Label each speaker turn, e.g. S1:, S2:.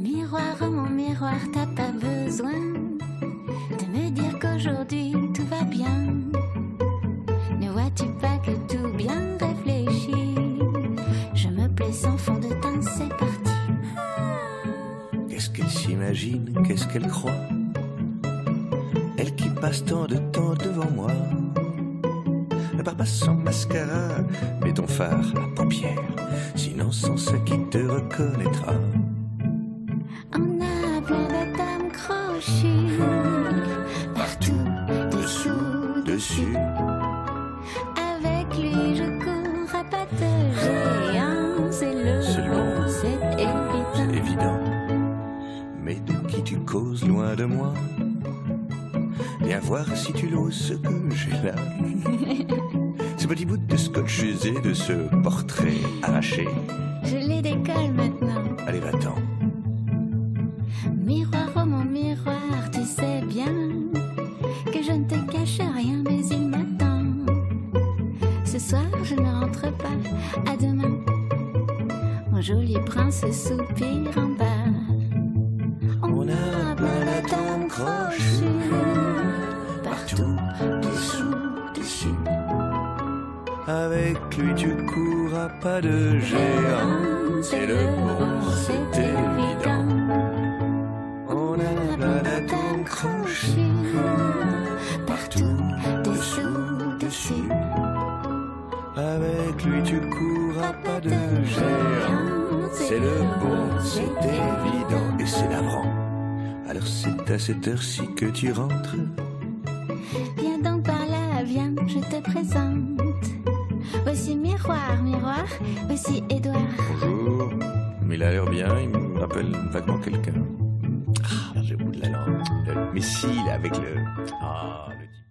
S1: Miroir, oh mon miroir, t'as pas besoin de me dire qu'aujourd'hui tout va bien. Ne vois-tu pas que tout bien réfléchi? Je me plais sans fond de teint, c'est parti.
S2: Qu'est-ce qu'elle s'imagine, qu'est-ce qu'elle croit? Elle qui passe tant de temps devant moi. Ne pars pas sans mascara, mets ton phare à paupières, sinon sans ce qui te reconnaîtra.
S1: On a plein de dames crochues, partout, dessous,
S2: Dessus,
S1: avec lui je cours à pas de géant. C'est le bon, c'est
S2: c'est
S1: évident.
S2: évident. Mais de qui tu causes loin de moi? Viens voir si tu l'oses ce que j'ai là. Ce petit bout de scotch usé de ce portrait arraché.
S1: Je les décolle maintenant.
S2: Allez, va-t'en.
S1: Miroir, oh mon miroir, tu sais bien que je ne te cache rien, mais il m'attend. Ce soir, je ne rentre pas, à demain. Mon joli prince soupire en bas.
S2: On a plein d'atomes crochus, partout, dessous, dessus. Avec lui tu cours à pas de géant. C'est le bon, c'est évident. On a plein d'atomes crochus, partout, dessous, dessus. Avec lui tu cours à pas de géant. C'est le bon, c'est évident et c'est navrant. Alors c'est à cette heure-ci que tu rentres.
S1: Viens donc par là, viens, je te présente. Voici Miroir, Miroir, voici Édouard.
S2: Bonjour. Mais il a l'air bien, il me rappelle vaguement quelqu'un. Ah, j'ai au bout de la langue. Mais si, là, avec le... Ah, le...